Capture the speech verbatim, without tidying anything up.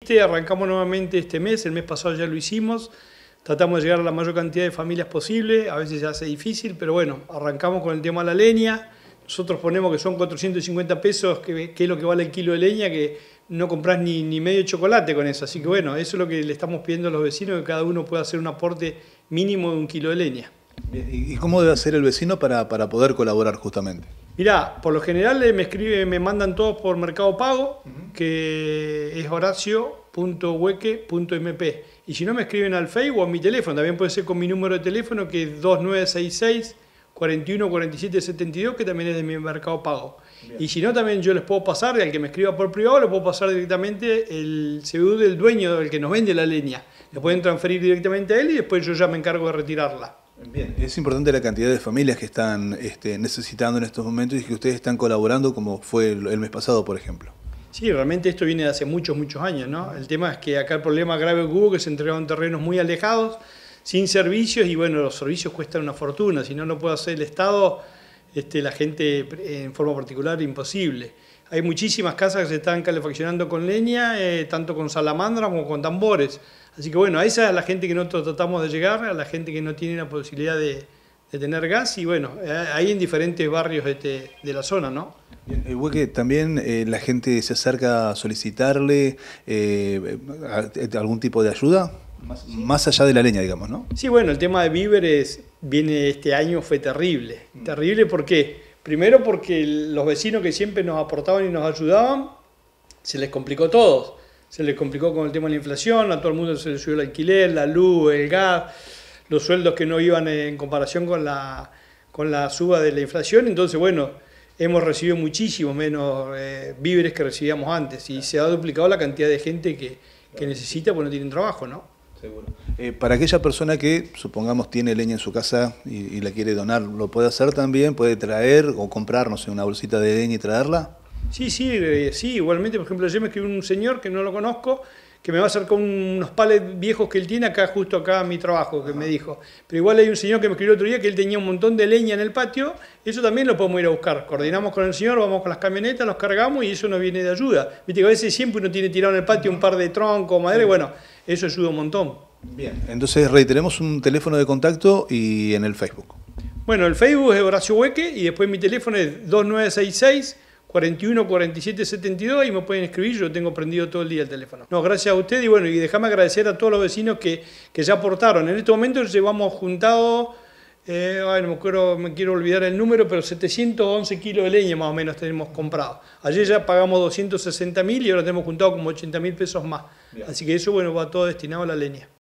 Arrancamos nuevamente este mes, el mes pasado ya lo hicimos. Tratamos de llegar a la mayor cantidad de familias posible, a veces se hace difícil, pero bueno, arrancamos con el tema de la leña. Nosotros ponemos que son cuatrocientos cincuenta pesos, que, que es lo que vale el kilo de leña, que no compras ni, ni medio chocolate con eso. Así que bueno, eso es lo que le estamos pidiendo a los vecinos, que cada uno pueda hacer un aporte mínimo de un kilo de leña. ¿Y cómo debe hacer el vecino para, para poder colaborar justamente? Mirá, por lo general me escribe, me mandan todos por Mercado Pago, uh-huh. que es horacio punto hueque punto eme pe. Y si no, me escriben al Facebook o a mi teléfono. También puede ser con mi número de teléfono, que es dos nueve seis seis, cuatro uno cuatro siete siete dos, que también es de mi Mercado Pago. Bien. Y si no, también yo les puedo pasar, al que me escriba por privado, le puedo pasar directamente el C B U del dueño, del que nos vende la leña. Le pueden transferir directamente a él y después yo ya me encargo de retirarla. Bien, es importante la cantidad de familias que están este, necesitando en estos momentos y que ustedes están colaborando, como fue el, el mes pasado, por ejemplo. Sí, realmente esto viene de hace muchos, muchos años, ¿no? El tema es que acá el problema grave que hubo, que se entregaron terrenos muy alejados, sin servicios, y bueno, los servicios cuestan una fortuna. Si no lo puede hacer el Estado, este, la gente en forma particular, imposible. Hay muchísimas casas que se están calefaccionando con leña, eh, tanto con salamandra como con tambores. Así que bueno, a esa es la gente que nosotros tratamos de llegar, a la gente que no tiene la posibilidad de, de tener gas, y bueno, ahí en diferentes barrios de, de la zona, ¿no? El Hueque, también eh, la gente se acerca a solicitarle eh, algún tipo de ayuda, más, sí. más allá de la leña, digamos, ¿no? Sí, bueno, el tema de víveres viene este año, fue terrible. Mm. Terrible, ¿por qué? Primero porque los vecinos que siempre nos aportaban y nos ayudaban, se les complicó todo. Se les complicó con el tema de la inflación, a todo el mundo se le subió el alquiler, la luz, el gas, los sueldos que no iban en comparación con la, con la suba de la inflación. Entonces, bueno, hemos recibido muchísimo menos eh, víveres que recibíamos antes, y se ha duplicado la cantidad de gente que, que necesita porque no tienen trabajo, ¿no? Seguro. Eh, para aquella persona que, supongamos, tiene leña en su casa y, y la quiere donar, ¿lo puede hacer también? ¿Puede traer o comprar, no sé, una bolsita de leña y traerla? Sí, sí, sí, igualmente. Por ejemplo, ayer me escribió un señor que no lo conozco, que me va a acercar unos palets viejos que él tiene acá, justo acá a mi trabajo, que Ajá. me dijo. Pero igual hay un señor que me escribió otro día que él tenía un montón de leña en el patio, eso también lo podemos ir a buscar. Coordinamos con el señor, vamos con las camionetas, los cargamos y eso nos viene de ayuda. Viste que a veces siempre uno tiene tirado en el patio un par de troncos, madera, y bueno, eso ayuda un montón. Bien, entonces reiteremos un teléfono de contacto y en el Facebook. Bueno, el Facebook es Horacio Hueque y después mi teléfono es dos nueve seis seis, cuatro uno cuatro siete siete dos, y me pueden escribir, yo tengo prendido todo el día el teléfono. No, gracias a usted, y bueno, y déjame agradecer a todos los vecinos que, que ya aportaron. En este momento llevamos juntado, eh, ay, no me acuerdo, me quiero olvidar el número, pero setecientos once kilos de leña más o menos tenemos comprado. Ayer ya pagamos doscientos sesenta mil y ahora tenemos juntado como ochenta mil pesos más. Bien. Así que eso, bueno, va todo destinado a la leña.